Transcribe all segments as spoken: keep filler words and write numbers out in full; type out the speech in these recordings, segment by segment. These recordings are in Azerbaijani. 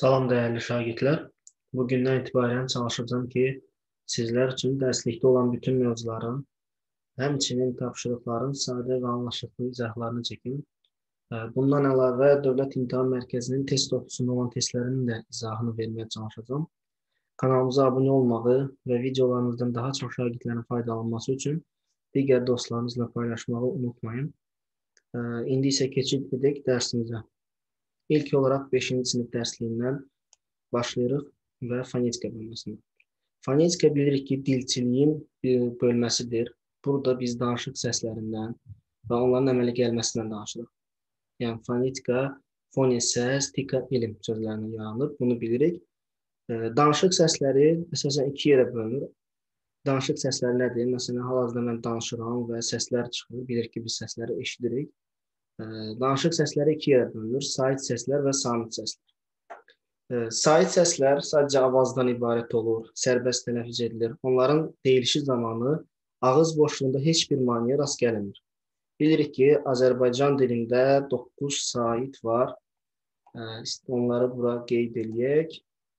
Salam dəyərli şagirdlər. Bugündən etibarən çalışacağım ki, sizlər üçün dərslikdə olan bütün mövzuların, həmçinin tapşırıqların sadə və anlaşılır izahlarını çəkim. Bundan əlavə Dövlət İmtahan Mərkəzinin test toxusunda olan testlərinin də izahını verməyə çalışacağım. Kanalımıza abunə olmağı və videolarımızdan daha çox şagirdlərin faydalanması üçün digər dostlarınızla paylaşmağı unutmayın. İndi isə keçid edək dərsimizə. İlk olaraq beşinci sinif dərsliyindən başlayırıq və fonetika bölməsindən. Fonetika bilirik ki, dilçiliyin bölməsidir. Burada biz danışıq səslərindən və onların əmələ gəlməsindən danışırıq. Yəni, fonetika, fone səs, tika elm sözlərindən yaranır. Bunu bilirik. Danışıq səsləri əsasən iki yerə bölünür. Danışıq səsləri nədir? Məsələn, hal-hazırda mən danışıram və səslər çıxır. Bilirik ki, biz səsləri eşidirik. Danışıq səsləri iki yerə bölünür. Sait səslər və samit səslər. Sait səslər sadəcə avazdan ibarət olur, sərbəst tələffüz edilir. Onların deyilişi zamanı ağız boşluğunda heç bir maneə rast gəlinmir. Bilirik ki, Azərbaycan dilində doqquz sait var. Onları bura qeyd eləyək.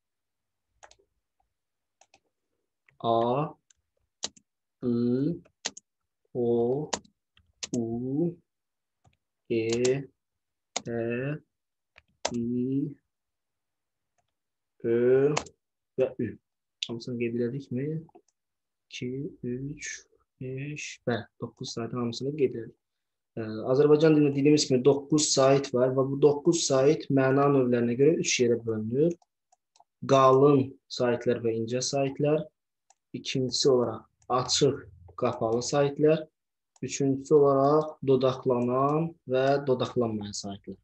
A, I, O, U, E, Ə, İ, Ö və Ü. Hamısını qeyd edildikmi? iki, üç, beş, bəli, doqquz saitin hamısını qeyd edirik. Azərbaycan dilində dediyimiz kimi doqquz sait var və bu doqquz sait məna növlərinə görə üç yerə bölünür. Qalın saitlər və incə saitlər. İkincisi olaraq açıq, qapalı saitlər. Üçüncüsü olaraq dodaqlanan və dodaqlanmayan saitlər.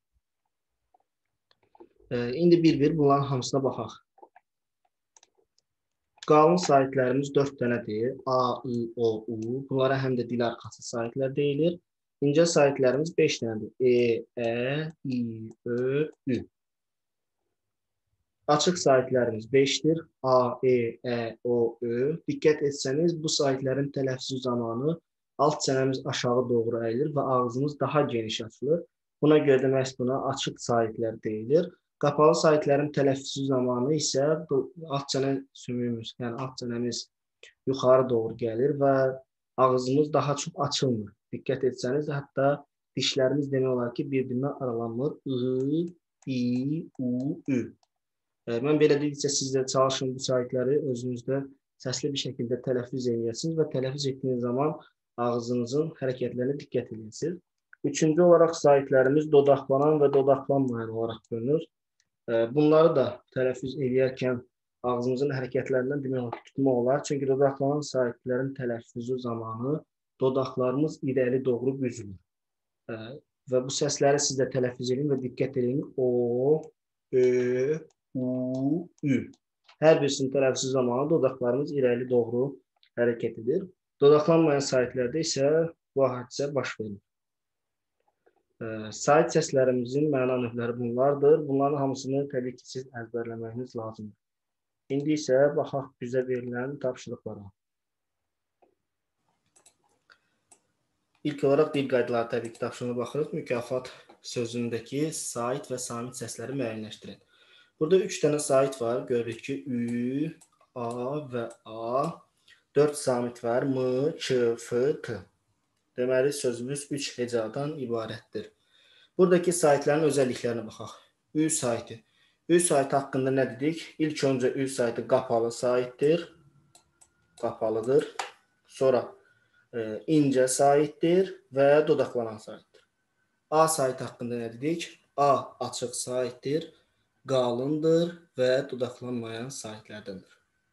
İndi bir-bir bunların hamısına baxaq. Qalın saitlərimiz dörd dənədir. A, I, O, U. Bunlara həm də dil arxası saitlər deyilir. İncə saitlərimiz beş dənədir. E, Ə, İ, Ö, Ü. Açıq saitlərimiz beşdir. A, E, Ə, O, Ö. Diqqət etsəniz, bu saitlərin tələffüzü zamanı alt çənəmiz aşağı doğru əyilir və ağzımız daha geniş açılır. Buna görə də məhz buna açıq saitlər deyilir. Qapalı saitlərin tələffüzü zamanı isə alt çənə sümüyümüz, yəni alt çənəmiz yuxarı doğru gəlir və ağzımız daha çox açılmır. Diqqət etsəniz, hətta dişlərimiz demək olar ki, bir-birindən aralanmır. I, I, U, Ü. Mən belə dedikcə siz də çalışın bu saitləri özünüzdə səsli bir şəkildə tələffüz edəsiniz və tələffüz etdiyiniz zaman ağzınızın hərəkətlərinə diqqət edirsiniz. Üçüncü olaraq saitlərimiz dodaqlanan və dodaqlanmayan olaraq bölünür. Bunları da tələffüz edərkən ağzımızın hərəkətlərindən demək olar ki, tutmaq olar. Çünki dodaqlanan saitlərin tələffüzü zamanı dodaqlarımız irəli doğru büzülür. Və bu səsləri siz də tələffüz edin və diqqət edin. O, Ö, U, Ü. Hər birisinin tələffüzü zamanı dodaqlarımız irəli doğru hərəkət edir. Dodaqlanmayan saitlərdə isə bu hadisə baş verir. Sait səslərimizin məna növləri bunlardır. Bunların hamısını təbii ki, siz əzbərləməyiniz lazımdır. İndi isə baxaq bizə verilən tapşırıqlara. İlk olaraq dil qaydaları təbii ki, tapşırığına baxırıq. Mükafat sözündəki sait və samit səsləri müəyyənləşdirin. Burada üç dənə sait var. Görürük ki, Ü, A və A. dörd samit var. M, Ç, F, T. Deməli, sözümüz üç hecadan ibarətdir. Buradakı saitlərin özəlliklərinə baxaq. Ü saiti. Ü saiti haqqında nə dedik? İlk öncə Ü saiti qapalı saitdir. Qapalıdır. Sonra e, incə saitdir və dodaqlanan saitdir. A saiti haqqında nə dedik? A açıq saitdir, qalındır və dodaqlanmayan saitlərdəndir.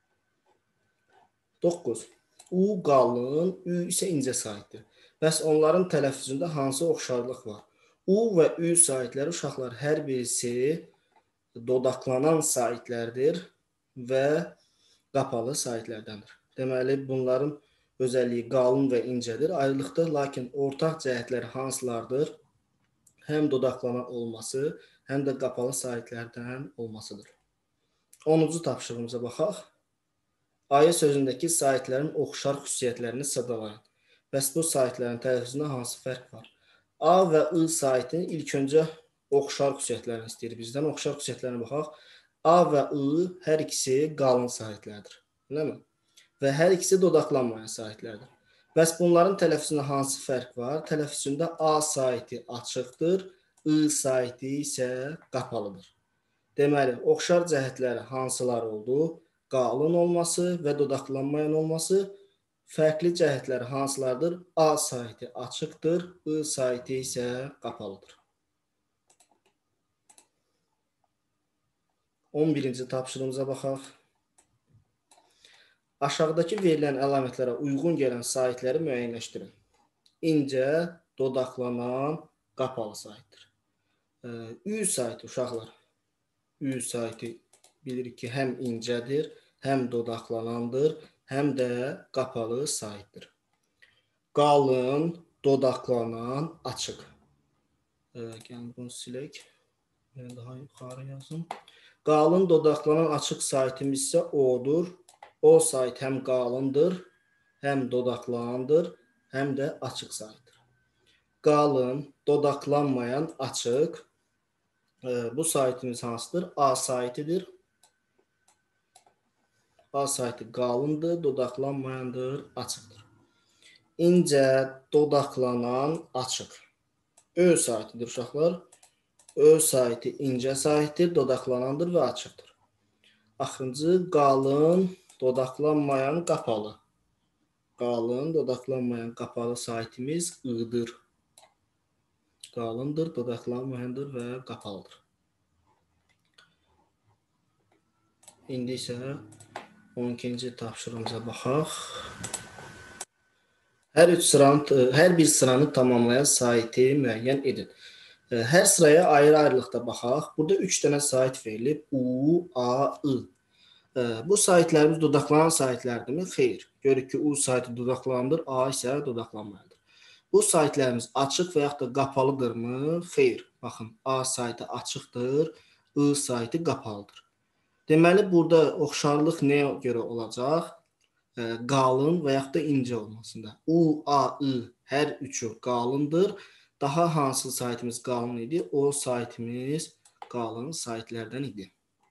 doqquz. U qalın, Ü isə incə saitdir. Bəs onların tələffüzündə hansı oxşarlıq var? U və Ü saitləri uşaqlar hər birisi dodaqlanan saitlərdir və qapalı saitlərdəndir. Deməli, bunların özəlliyi qalın və incədir. Ayrılıqdır, lakin ortaq cəhətləri hansılardır? Həm dodaqlanan olması, həm də qapalı saitlərdən olmasıdır. onuncu tapşırığımıza baxaq. Ayə sözündəki saitlərin oxşar xüsusiyyətlərini sırdalayın. Bəs bu saitlərin tələffüzündə hansı fərq var? A və I saitinin ilk öncə oxşar xüsusiyyətlərini istəyir bizdən. Oxşar xüsusiyyətlərinə baxaq. A və I hər ikisi qalın sahitlərdir. Eləmi? Və hər ikisi dodaqlanmayan sahitlərdir. Bəs bunların tələffüzündə hansı fərq var? Tələffüzündə A sahiti açıqdır, I sahiti isə qapalıdır. Deməli, oxşar cəhətləri hansılar oldu? Qalın olması və dodaqlanmayan olması. Fərqli cəhətləri hansılardır? A sahiti açıqdır, I sahiti isə qapalıdır. on birinci tapşırığımıza baxaq. Aşağıdakı verilən əlamətlərə uyğun gələn sahitləri müəyyənləşdirin. İncə, dodaqlanan, qapalı sahitdir. Ü sahiti uşaqlar. Ü sahiti bilirik ki, həm incədir, həm dodaqlanandır, həm də qapalı sahitdir. Qalın, dodaqlanan, açıq. Gəlin bunu silək. Daha yuxarı yazım. Qalın, dodaqlanan, açıq sahitimiz isə O'dur. O sahit həm qalındır, həm dodaqlanandır, həm də açıq sahitdir. Qalın, dodaqlanmayan, açıq. Bu sahitimiz hansıdır? A sahitidir. A sahiti qalındır, dodaqlanmayandır, açıqdır. İncə, dodaqlanan, açıq. Ö sahitidir uşaqlar. Ö sahiti incə sahitdir, dodaqlanandır və açıqdır. Axırıncı, qalın, dodaqlanmayan, qapalı. Qalın, dodaqlanmayan, qapalı sahitimiz I-dır. Qalındır, dodaqlanmayandır və qapalıdır. İndi isə on ikinci tapşırığımıza baxaq. Hər, üç sıranı, hər bir sıranı tamamlayan sahiti müəyyən edin. Hər sıraya ayrı-ayrılıqda baxaq. Burada üç dənə sahit verilib. U, A, I. Bu sahitlərimiz dodaqlanan sahitlərdirmi? Xeyr. Görürük ki, U sahiti dodaqlanandır, A isə dodaqlanmayandır. Bu sahitlərimiz açıq və yaxud da qapalıdırmı? Xeyr. Baxın, A sahiti açıqdır, I sahiti qapalıdır. Deməli, burada oxşarlıq nəyə görə olacaq? Qalın və yaxud da incə olmasında. U, A, I hər üçü qalındır. Daha hansı sahitimiz qalın idi? O sahitimiz qalın sahitlərdən idi.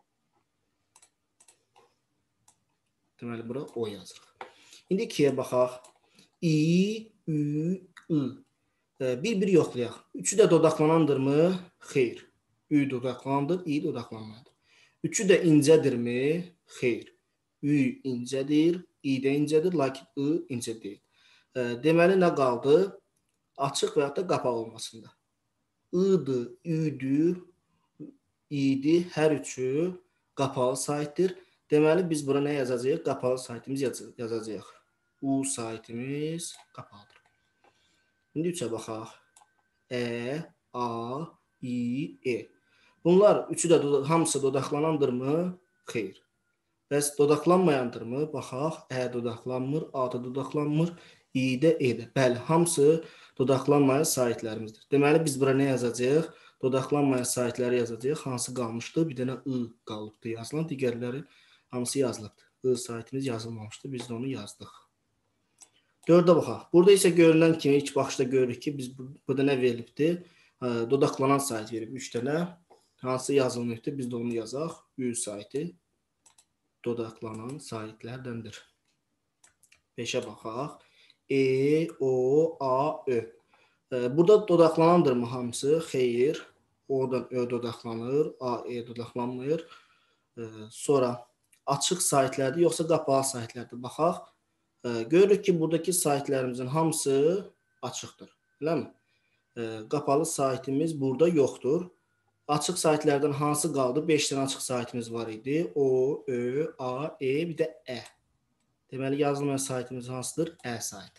Deməli, bura O yazırıq. İndi ikiyə baxaq. İ, Ü, I. Bir-bir yoxlayaq. Üçü də dodaqlanandırmı? Xeyr. Ü dodaqlanandır, İ dodaqlanmayandır. Üçü də incədirmi? Xeyr. Ü incədir, İ də incədir, lakin I incə deyil. Deməli, nə qaldı? Açıq və yaxud da qapalı olmasında. I-dır, Ü-dür, İ-dir, hər üçü qapalı sahitdir. Deməli, biz bura nə yazacağıq? Qapalı sahitimiz yazacağıq. U sahitimiz qapalıdır. İndi üçə baxaq. E, A, İ, E. Bunlar üçü də hamısı dodaqlanandırmı? Xeyr. Bəs dodaqlanmayandırmı? Baxaq. E dodaqlanmır, A da dodaqlanmır, İ də E də. Bəli, hamısı dodaqlanmayan sahitlərimizdir. Deməli, biz bura nə yazacağıq? Dodaqlanmayan sahitləri yazacağıq. Hansı qalmışdı? Bir dənə I qalıbdı yazılan. Digərləri hamısı yazılıbdır. I sahitimiz yazılmamışdı. Biz də onu yazdıq. Dördə baxaq. Burada isə görünən kimi ilk baxışda görürük ki, biz burada nə verilibdir? Dodaqlanan sahit verib üç dənə. Hansı yazılmayıbdır? Biz də onu yazaq. Ü sahiti dodaqlanan sahitlərdəndir. beşə baxaq. E, O, A, Ö. Burada dodaqlanandırmı hamısı? Xeyr. O'dan Ö dodaqlanır, A, E dodaqlanmır. Sonra açıq sahitlərdir, yoxsa qapalı sahitlərdir? Baxaq. Görürük ki, buradakı sahitlərimizin hamısı açıqdır. Eləmi? Qapalı sahitimiz burada yoxdur. Açıq sahitlərdən hansı qaldı? beş dənə açıq sahitimiz var idi. O, Ö, A, E, bir də E. Deməli, yazılmayan sahitimiz hansıdır? E sahiti.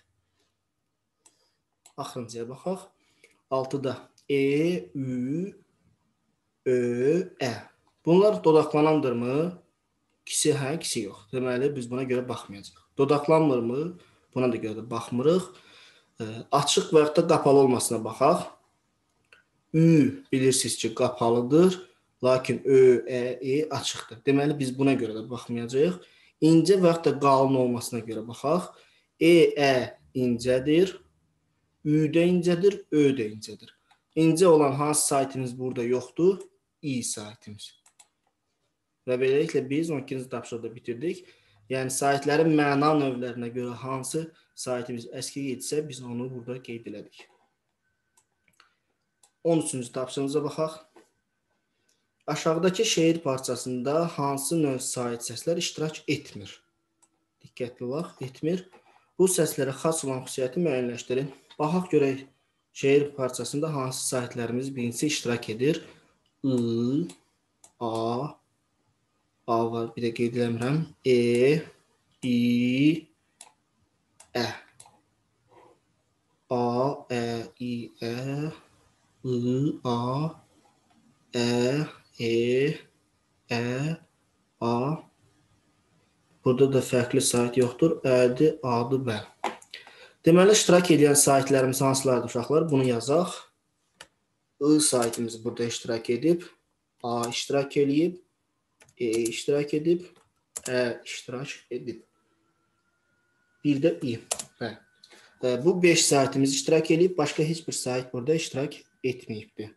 Axırıncıya baxaq. altıda E, Ü, Ö, E. Bunlar dodaqlanandırmı? İkisi hə, ikisi yox. Deməli, biz buna görə baxmayacaq. Dodaqlanmırmı? Buna da görə də baxmırıq. Açıq və yaxud da qapalı olmasına baxaq. Ü bilirsiniz ki, qapalıdır. Lakin Ö, E, E açıqdır. Deməli, biz buna görə də baxmayacağıq. İncə və yaxud da qalın olmasına görə baxaq. E, E incədir. Ü də incədir, Ö də incədir. İncə olan hansı sahitimiz burada yoxdur? İ sahitimiz. Və beləliklə biz on ikinci tapşırıqda bitirdik. Yəni saytların məna növlərinə görə hansı saytımız əskik etsə, biz onu burada qeyd elədik. on üçüncü tapşırığımıza baxaq. Aşağıdakı şeir parçasında hansı növ sayt səslər iştirak etmir? Diqqətli olaq, etmir. Bu səslərə xas olan xüsusiyyəti müəyyənləşdirin. Baxaq görək şeir parçasında hansı saytlərimiz birincisi iştirak edir? I, A, A var, bir də qeyd eləmirəm. E, İ, Ə. A, Ə, İ, Ə, I, A, Ə, E, Ə, A. Burada da fərqli sayt yoxdur. Ədir, Adır, Bə. Deməli, iştirak edən saytlərimiz hansılardır uşaqlar? Bunu yazaq. I saytımız burada iştirak edib. A iştirak edib. E iştirak edib. Ə iştirak edib. Bir də İ. Hə. Bu beş saytımız iştirak edib. Başqa heç bir sayt burada iştirak etməyibdir.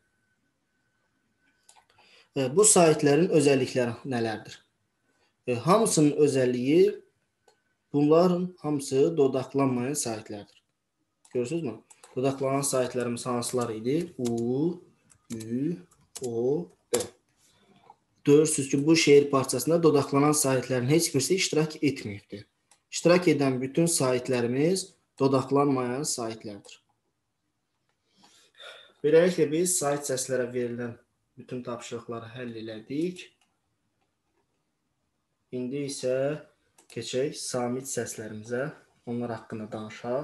Bu saytların özəllikləri nələrdir? Hamısının özəlliyi, bunların hamısı dodaqlanmayan saytlərdir. Görürsünüz mü? Dodaqlanan saytlarımız hansılar idi? U, Ü, O, Ö. Görürsünüz ki, bu şeir parçasında dodaqlanan saytların heç birisi iştirak etməyibdir. İştirak edən bütün saytlərimiz dodaqlanmayan saytlərdir. Beləliklə biz sayt səslərə verilən bütün tapşırıqları həll elədik. İndi isə keçək samit səslərimizə. Onlar haqqında danışaq.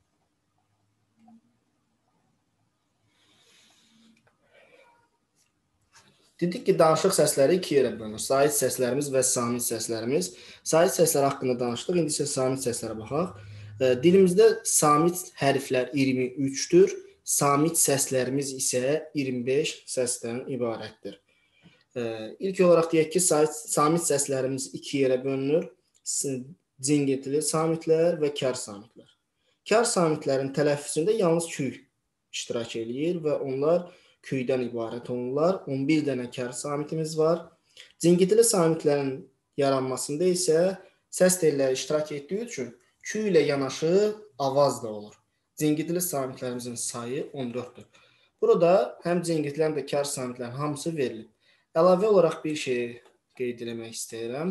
Dedik ki, danışıq səsləri iki yerə bölünür. Sait səslərimiz və samit səslərimiz. Sait səslər haqqında danışdıq. İndi isə samit səslərə baxaq. Dilimizdə samit hərflər iyirmi üçdür. Samit səslərimiz isə iyirmi beş səsdən ibarətdir. İlk olaraq deyək ki, samit səslərimiz iki yerə bölünür. Cingiltili samitlər və kar samitlər. Kar samitlərin tələffüzündə yalnız küy iştirak edir və onlar kuydən ibarət olurlar. on bir dənə kar samitimiz var. Cingiltili samitlərin yaranmasında isə səs telləri iştirak etdiyi üçün küy ilə yanaşı avaz da olur. Cingiltili samitlərimizin sayı on dörddür. Burada həm cingiltili həm də kar samitlərin hamısı verilib. Əlavə olaraq bir şey qeyd etmək istəyirəm.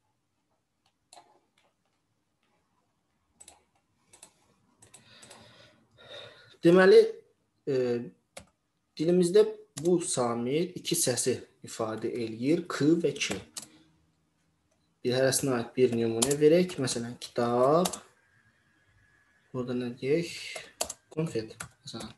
Deməli, e, dilimizdə bu samit iki səsi ifadə eləyir. K və K. Bir hərəsinə aid bir nümunə verək. Məsələn, kitab. Burada nə deyək? Konfet. Məsələn.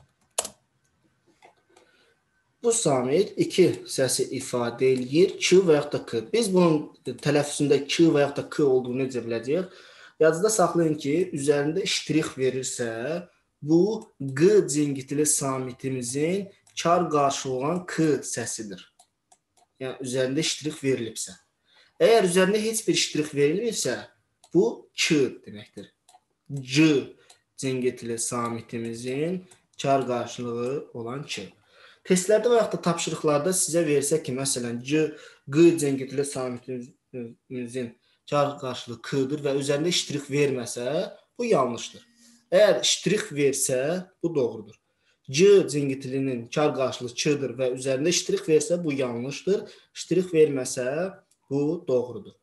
Bu samit iki səsi ifadə eləyir. K və yaxud da K. Biz bunun tələffüzündə K və yaxud da K olduğunu necə biləcəyik? Yazıda saxlayın ki, üzərində ştrix verirsə, bu G cingiltili samitimizin kar qarşılığı olan K səsidir. Yəni, üzərində ştrix verilibsə. Əgər üzərində heç bir ştrix verilmirsə, bu K deməkdir. C cingiltili samitimizin kar qarşılığı olan K. Testlərdə və yaxud da tapşırıqlarda sizə versə ki, məsələn, G cingiltili samitimizin kar qarşılığı K-dır və üzərində ştrix verməsə, bu yanlışdır. Əgər ştrix versə, bu doğrudur. C cingiltilinin kar qarşılığı K-dır və üzərində ştrix versə, bu yanlışdır. Ştrix verməsə, bu doğrudur.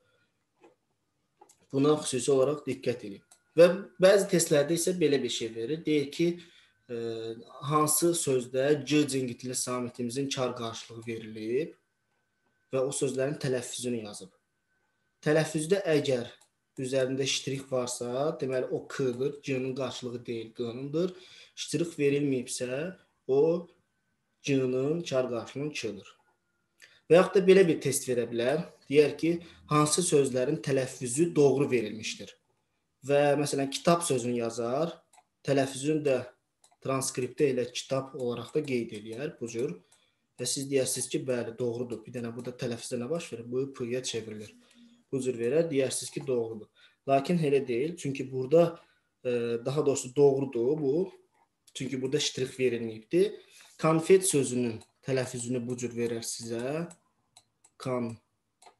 Buna xüsusi olaraq diqqət edin. Və bəzi testlərdə isə belə bir şey verir. Deyir ki, e, hansı sözdə C cingiltili samitimizin kar qarşılığı verilib və o sözlərin tələffüzünü yazıb. Tələffüzdə əgər üzərində ştrix varsa, deməli o K-dır, C-nin qarşılığı deyil, G-nındır. Ştrix verilməyibsə, o C-nin kar qarşılığının K-dır. Və yaxud da belə bir test verə bilər. Deyər ki, hansı sözlərin tələffüzü doğru verilmişdir. Və məsələn, kitab sözünü yazar, tələffüzünü də transkriptə ilə kitab olaraq da qeyd edir bu cür. Və siz deyərsiniz ki, bəli, doğrudur. Bir dənə burada tələffüzdə nə baş verir? Bu P-yə çevrilir. Bu cür verər, deyərsiniz ki, doğrudur. Lakin elə deyil, çünki burada e, daha doğrusu doğrudur bu. Çünki burada ştrix verilməyibdir. Konfet sözünün tələffüzünü bu cür verər sizə. Konfet.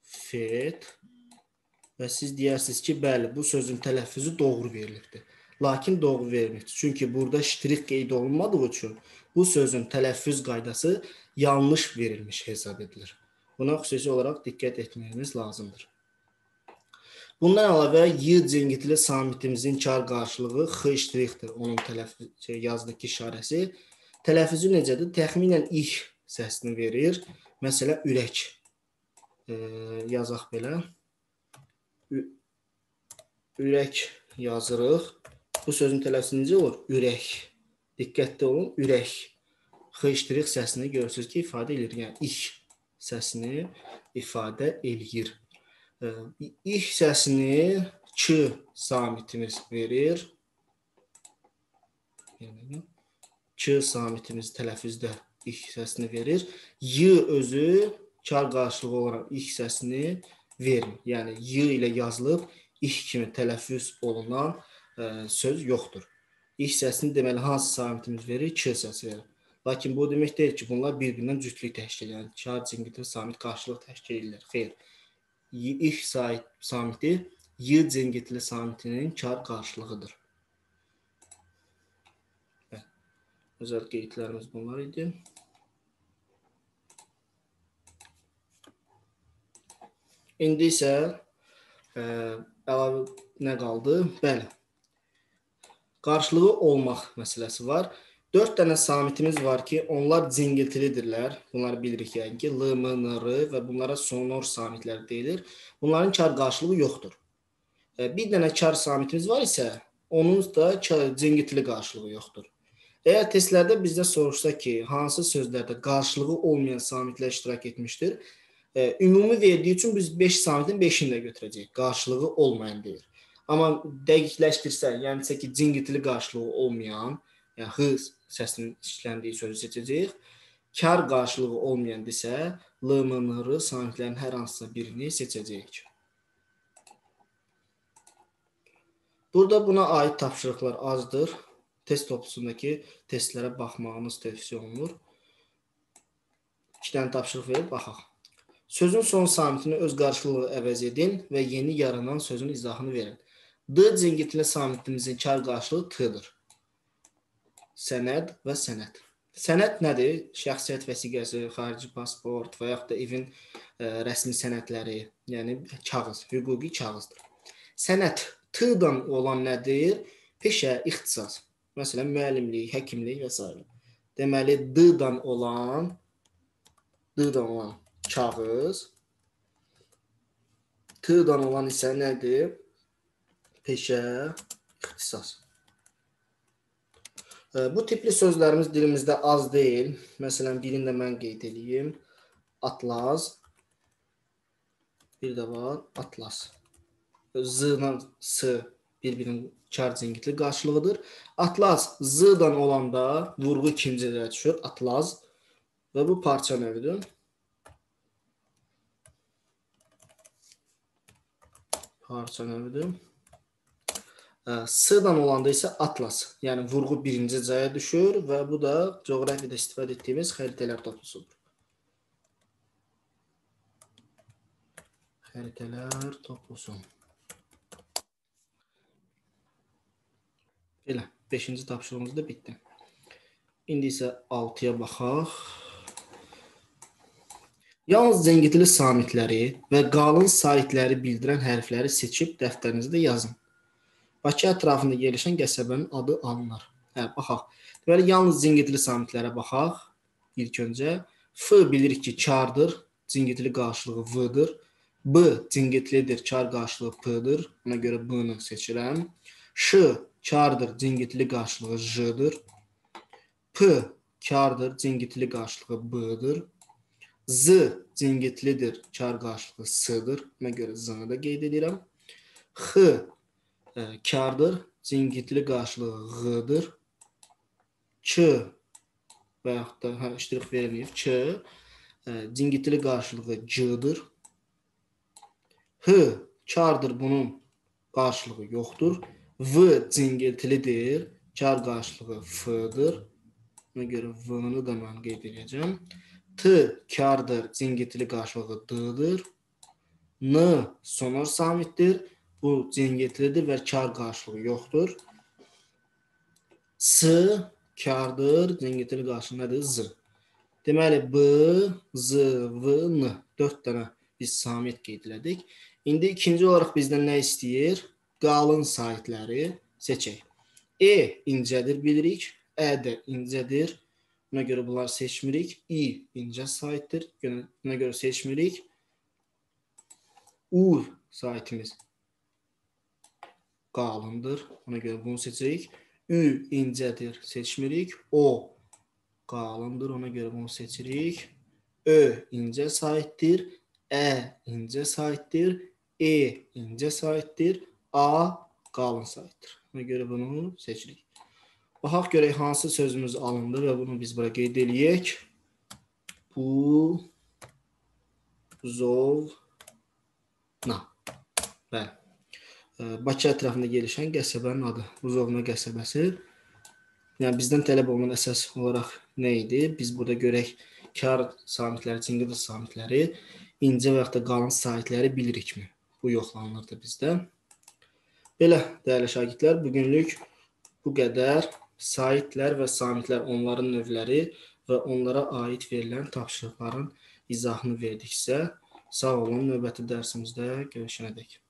fet və siz deyirsiniz ki, bəli, bu sözün tələffüzü doğru verilibdir. Lakin doğru verilmir. Çünki burada ştrik qeyd olunmadığı üçün bu sözün tələffüz qaydası yanlış verilmiş hesab edilir. Buna xüsusi olaraq diqqət etməyiniz lazımdır. Bundan əlavə y cingitli samitimizin kar qarşılığı x ştrixdir. Onun tələffüz şey, yazdakı işarəsi. Tələffüzü necədir? Təxminən ix səsini verir. Məsələn, ürək. E, yazaq belə. Ü ürək yazırıq. Bu sözün tələffüzü necə olur? Ürək. Diqqətli olun, ürək. X səsini görürsünüz ki, ifadə edir. Yəni, ix səsini ifadə eləyir. İx səsini ç samitimiz verir. Ç samitimiz tələffüzdə ix səsini verir. Y özü kar qarşılığı olaraq ix səsini vermir. Yəni, y ilə yazılıb ix kimi tələffüz olunan söz yoxdur. İx səsini deməli hansı samitimiz verir? Ç səsi verir. Lakin bu demək deyil ki, bunlar bir-birindən cütlük təşkil edir. Yəni, kar cingitli samit qarşılıq təşkil edirlər. Xeyr. İx samiti y cingitli samitinin kar qarşılığıdır. Özəl qeydlərimiz bunlar idi. İndi isə əlavə nə qaldı? Bəli. Qarşılığı olmaq məsələsi var. Dörd dənə samitimiz var ki, onlar cingiltilidirlər. Bunları bilirik yəni ki, l, m, n, r və bunlara sonor samitlər deyilir. Bunların kar qarşılığı yoxdur. Bir dənə kar samitimiz var isə, onun da cingiltili qarşılığı yoxdur. Əgər testlərdə bizdə soruşsa ki, hansı sözlərdə qarşılığı olmayan samitlər iştirak etmişdir, ümumi verdiyi üçün biz beş samitin beşini də götürəcəyik. Qarşılığı olmayan deyir. Amma dəqiqləşdirsə, yəni ki, cingiltili qarşılığı olmayan, yəni x səsinin işləndiyi sözü seçəcəyik. Kar qarşılığı olmayan desə, l, m, n, r samitlərin hər hansısa birini seçəcəyik. Burada buna aid tapşırıqlar azdır. Test toplusundakı testlərə baxmağınız tövsiyə olunur. İki dənə tapşırıq verib baxaq. Sözün son samitini öz qarşılığı əvəz edin və yeni yaranan sözün izahını verin. D cingitli samitimizin kar qarşılığı t-dır. Sənəd və sənət. Sənət nədir? Şəxsiyyət vəsiqəsi, xarici pasport və yaxud da evin ə, rəsmi sənədləri, yəni kağız, hüquqi kağızdır. Sənət t-dan olan nədir? Peşə, ixtisas. Məsələn, müəllimlik, həkimlik və s. Deməli, d-dan olan d-dan olan kağız, t-dan olan isə nədir? Peşə, ixtisas. Bu tipli sözlərimiz dilimizdə az deyil. Məsələn, birini də mən qeyd edeyim. Atlas. Bir də var, atlas. Z-la s bir-birinin kar cingitli qarşılığıdır. Atlas z-dan olanda vurğu ikincidə düşür. Atlas. Və bu parça növüdür. Parça növüdür. S-dan olanda isə atlas, yəni vurğu birinci caya düşür və bu da coğrafiyada istifadə etdiyimiz xəritələr toplusudur. Xəritələr toplusu. Belə, beşinci tapşırığımız da bitdi. İndi isə altıya baxaq. Yalnız cingitli samitləri və qalın saitləri bildirən hərfləri seçib dəftərinizdə yazın. Bakı ətrafında yerləşən qəsəbənin adı alınır. Hə, baxaq. Deməli, yalnız cingitli samitlərə baxaq. İlk öncə. F bilirik ki, kardır. Cingitli qarşılığı V-dır. B cingitlidir, kar qarşılığı P-dır. Ona görə B-ni seçirəm. Ş kardır, cingitli qarşılığı J-dır. P kardır, cingitli qarşılığı B-dır. Z cingitlidir, kar qarşılığı S-dır. Ona görə Z-ni də qeyd edirəm. X kardır, cingitli qarşılığı G-dır. Ç və yaxud da hə, iştirak verməyib. Ç cingitli qarşılığı C-dır. H kardır, bunun qarşılığı yoxdur. V cingiltilidir, kar qarşılığı F-dır. Ona görə V-ni də mən qeyd edəcəm. T kardır, cingitli qarşılığı D-dır. N sonor samitdir. Bu cəngətlidir və kar qarşılığı yoxdur. S kardır, cəngətli qarşılığı nədir? Z. Deməli, B, Z, V, N. dörd dənə biz samit qeyd elədik. İndi ikinci olaraq bizdən nə istəyir? Qalın saitləri seçək. E incədir bilirik. Ə də incədir. Buna görə bunları seçmirik. İ incə saitdir. Buna görə seçmirik. U saitimiz qalındır. Ona görə bunu seçirik. Ü incədir. Seçmirik. O qalındır. Ona görə bunu seçirik. Ö incə saitdir. Ə incə saitdir. E incə saitdir. A qalın saitdir. Ona görə bunu seçirik. Baxaq görək hansı sözümüz alındı və bunu biz bura qeyd eləyək. Bu zovna. Bəli. Bakı ətrafında gelişən qəsəbənin adı. Buzovna qəsəbəsi. Yəni bizdən tələb olunan əsas olaraq nə idi? Biz burada görək kar samitləri, cəngətli samitləri, incə və yaxud da qalın saitləri bilirikmi? Bu yoxlanılırdı bizdə. Belə dəyərli şagirdlər, bugünlük bu qədər. Saitlər və samitlər, onların növləri və onlara aid verilən tapşırıqların izahını verdiksə, sağ olun, növbəti dərsimizdə görüşənədək.